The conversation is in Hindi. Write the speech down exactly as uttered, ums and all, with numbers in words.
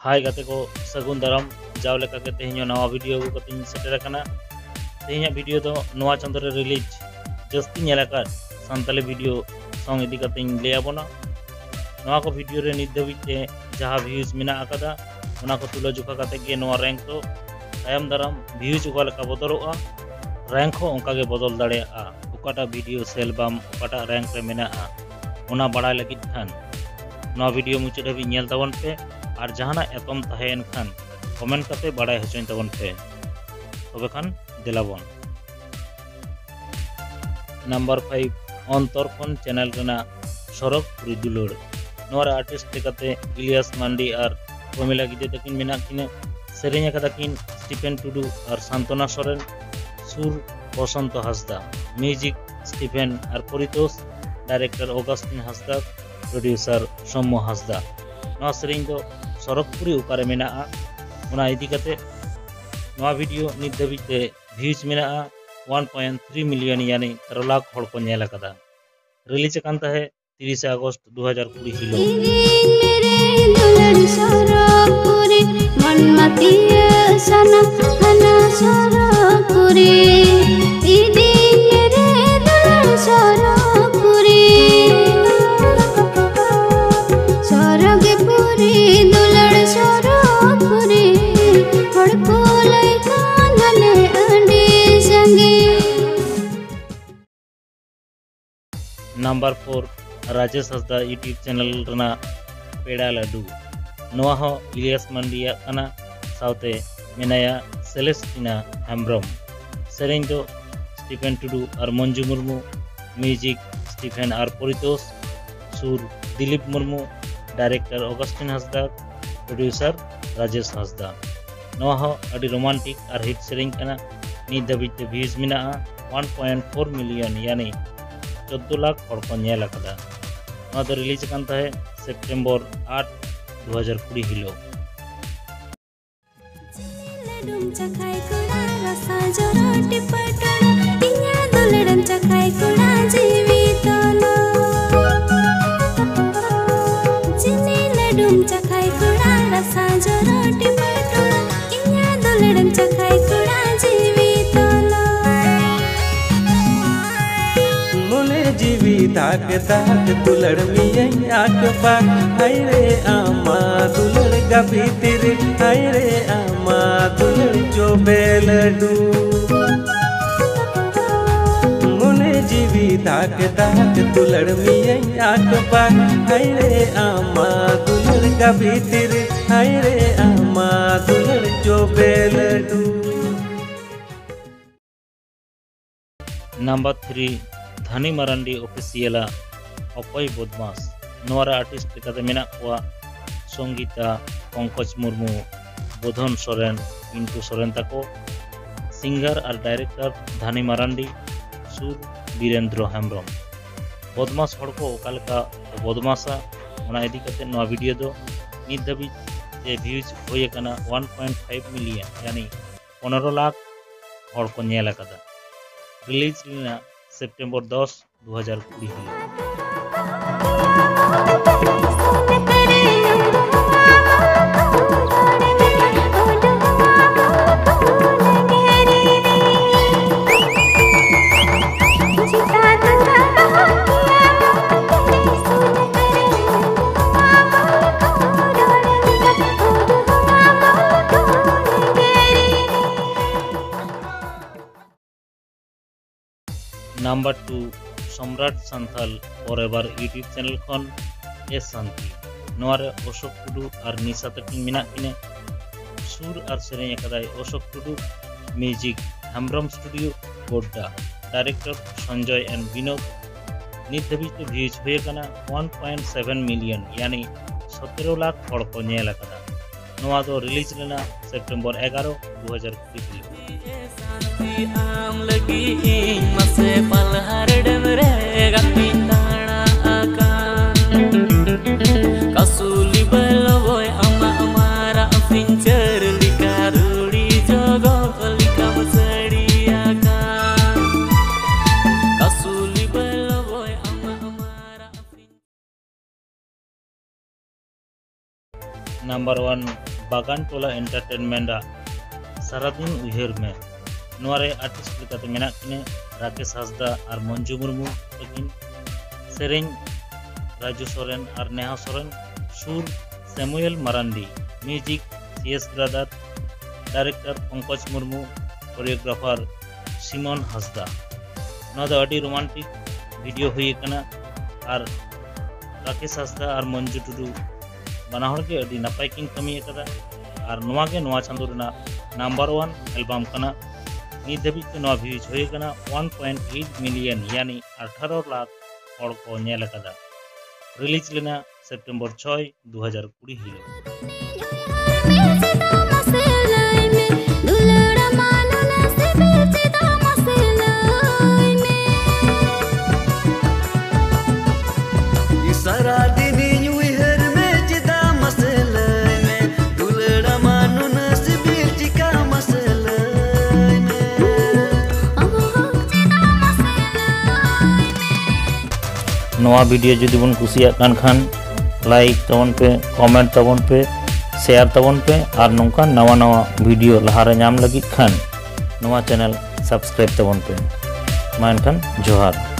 हाय गाते को सगुन दाराम जाव लेका के तेहनो नवा वीडियो को कतिन सेटर कना तेहना वीडियो दो नवा चंद्र रे रिलीज जस्ती नेलाका संताली वीडियो सॉन्ग इदी कतिन ले आबोना नवा को वीडियो रे नित दबिते जहां व्यूज मिना आकादा ओना को तुला जुका काते के नवा रैंक तो तायम दाराम व्यूज को लेका बदलोआ रैंक हो ओंका के बदल दाड़ेया ओकाटा वीडियो से एल्बम ओकाटा रैंक रे मेना ओना बड़ाय लगित खान नवा वीडियो मुचाद हाबी नेल ताबन पे और जहाना एतम तहेन खान कमेंट करते बड़ाय हचोइन ताबन पे तबे खान दिलाबन नंबर फाइव अंतर खन चैनल रेना सरक पुरी दुलड़ नोर आर्टिस्ट लेकाते इलियास मांडी और प्रमिला गिदे तकिन मेना किने सेरेñ आकादा किन स्टीफेन टुडू और सांतना सोरेन सुर बसंत हासदा म्यूजिक स्टीफेन और Paritosh director Augustine Hansda producer Sammo Hansda नवा सेरेñ दो सरकपुरी उकारे मेना ओना इदी कते नवा वीडियो नित दबिते व्यूज मेना वन पॉइंट थ्री मिलियन यानी तेरह लाख हड़ को नेल अकादा रिलीज कान ताहे तीस अगस्त दो हज़ार बीस हिलो number four Rajesh Hansda YouTube channel रना पेड़ा लाडू नवा हो इलियास मांडिया कना साउते मेनाया सेलेस्टिना हेम्ब्रम सेरेñ दो स्टीफेन टुडू और मंजू मुर्मू म्यूजिक स्टीफेन और परितोष सुर Dilip Murmu director Augustine Hansda producer Rajesh Hansda नवा हो अडी रोमांटिक और हिट सेरेñ कना नित दबिते व्यूज मेना वन पॉइंट फोर मिलियन यानी चौदह लाख हड़ को नेल अकादा नवा दो रिलीज कान ताहे सेप्टेम्बर आठ दो हज़ार बीस हिलो दाग दाग दुलड़ मियई आक बाग हाय रे आमा दुलड़ गबी तेरे हाय रे आमा दुलड़ जो बेलडू मुने जीवी दाग दाग दुलड़ मियई आक बाग हाय रे आमा दुलड़ गबी तेरे हाय रे आमा दुलड़ जो बेलडू नंबर थ्री धनी मारांडी ऑफिशियल अकय बदमाश नोरा आर्टिस्ट लेकाते मेना कोआ संगीता पंकज मुर्मू बोधन सोरेन पिंटू सोरेन ताको सिंगर और डायरेक्टर धनी मारांडी सुर बीरेंद्र हेम्ब्रम बदमाश हड़ को ओकालका बदमाशा ओना इदी कते नवा वीडियो दो नित दबी जे व्यूज होय कना वन पॉइंट फाइव मिलियन यानी पंद्रह लाख हड़ को नेल अकादा रिलीज लिना सेप्टेम्बर दस दो हज़ार बीस नंबर टू सम्राट सान्थाल फॉरएवर यूट्यूब चैनल खन ए शांति नोरे अशोक टुडू और निशा तकिन मेना किने सुर और सेरेñ अकादाय Ashok Tudu music Hembrom studio Godda director Sanjay and Vinod नित दबिते व्यूज होय कना वन पॉइंट सेवन मिलियन यानी सत्रह लाख हड़ को नेल अकादा नोवा दो रिलीज लेना सेप्टेम्बर ग्यारह दो हज़ार बीस आम लगी मसे पलहर डमरे गपी ताना आकान कसूली बलवोय अमा हमारा फिंचर लिका रूड़ी जोगो लिका मसड़ी आकान कसूली बलवोय अमा हमारा नंबर वन बागान टोला एंटरटेनमेंट सारादिन उहर में नोरे आर्टिस्ट लेकाते मेना किने राकेश हासदा और मंजू मुर्मू तकिन सेरेन राजू सोरेन और नेहा सोरेन सुर Samuel Marandi music CS brother director Pankaj Murmu choreographer Simon Hansda ना दो अडी रोमांटिक वीडियो हुई कना और राकेश हासदा और मंजू टुडू बना हर के अडी नपाय किन कमी कदा और नोआ के नोआ चांदो रना नंबर वन एल्बम कना नित धाबिज के नोआ व्यूज हुई कना वन पॉइंट एट मिलियन यानी अठारह लाख हड़ को नेल कदा रिलीज लेना सेप्टेम्बर छय दो हज़ार बीस हिलो नवा वीडियो जुदी बन कुसिया कान खान लाइक तबन पे कमेंट तबन पे शेयर तबन पे और नौका नवा नवा वीडियो लहारे नाम लगी खान नवा चैनल सब्सक्राइब तबन पे मा एनखान जोहार।